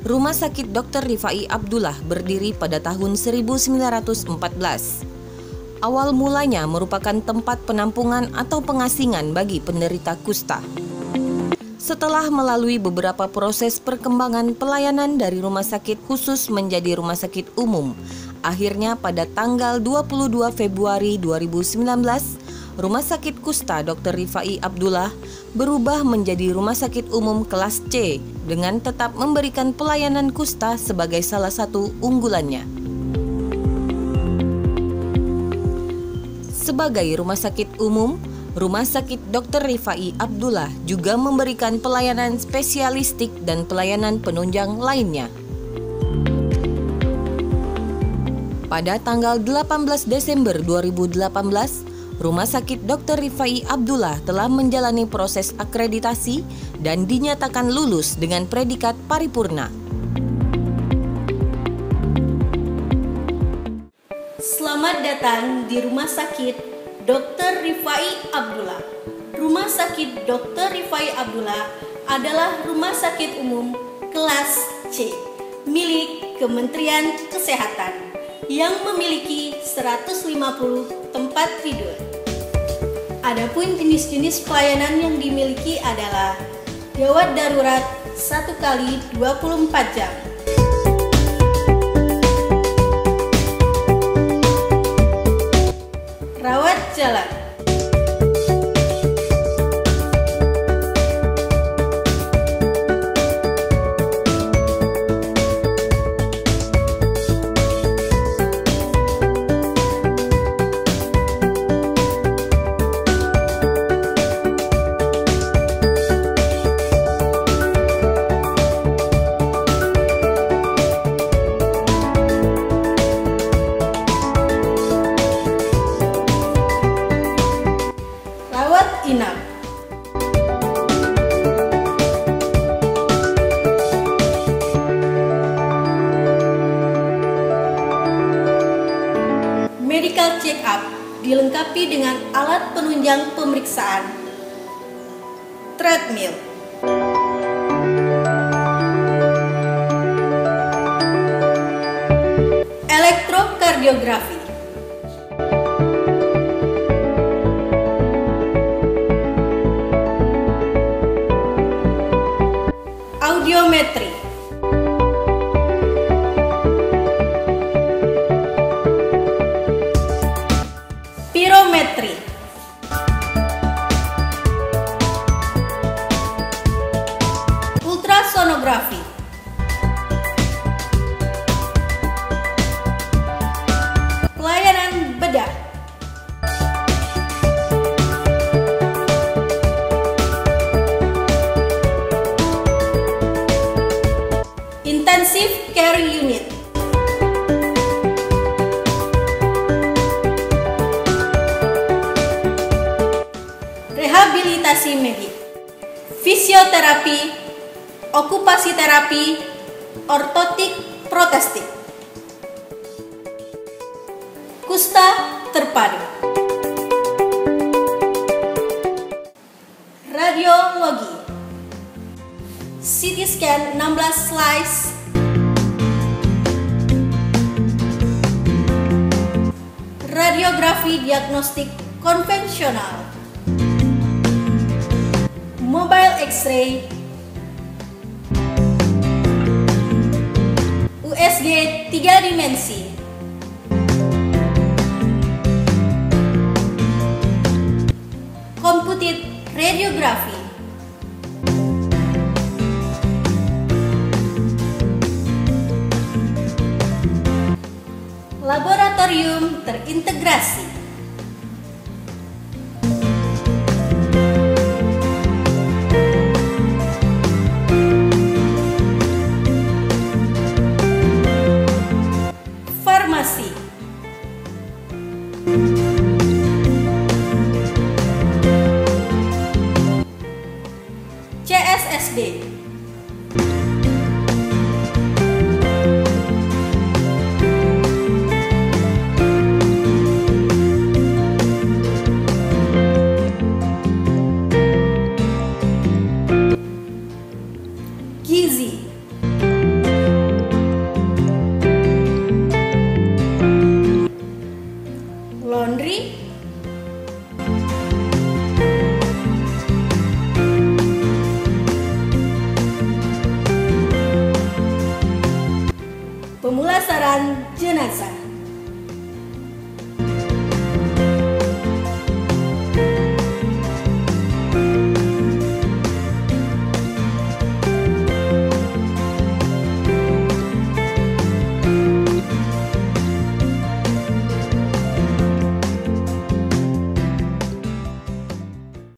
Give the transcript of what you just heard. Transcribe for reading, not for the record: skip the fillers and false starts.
Rumah Sakit Dr. Rifai Abdullah berdiri pada tahun 1914. Awal mulanya merupakan tempat penampungan atau pengasingan bagi penderita kusta. Setelah melalui beberapa proses perkembangan pelayanan dari rumah sakit khusus menjadi rumah sakit umum, akhirnya pada tanggal 22 Februari 2019, Rumah Sakit Kusta Dr. Rifai Abdullah berubah menjadi Rumah Sakit Umum Kelas C dengan tetap memberikan pelayanan kusta sebagai salah satu unggulannya. Sebagai rumah sakit umum, Rumah Sakit Dr. Rifai Abdullah juga memberikan pelayanan spesialistik dan pelayanan penunjang lainnya. Pada tanggal 18 Desember 2018, Rumah Sakit Dr. Rifai Abdullah telah menjalani proses akreditasi dan dinyatakan lulus dengan predikat paripurna. Selamat datang di Rumah Sakit Dr. Rifai Abdullah. Rumah Sakit Dr. Rifai Abdullah adalah rumah sakit umum kelas C milik Kementerian Kesehatan yang memiliki 150 tempat tidur. Adapun jenis-jenis pelayanan yang dimiliki adalah gawat darurat 1 kali 24 jam, rawat jalan, inap. Medical check up dilengkapi dengan alat penunjang pemeriksaan, treadmill, elektrokardiografi, audiometri, pirometri, ultrasonografi, pelayanan bedah, intensive care unit, rehabilitasi medik, fisioterapi, okupasi terapi, ortotik protestik, kusta terpadu, radiologi, CT scan 16 slice, radiografi diagnostik konvensional, mobile X-ray, USG 3 dimensi, computed radiografi, laboratorium terintegrasi, farmasi, CSSD, gizi, pemulasaran jenazah.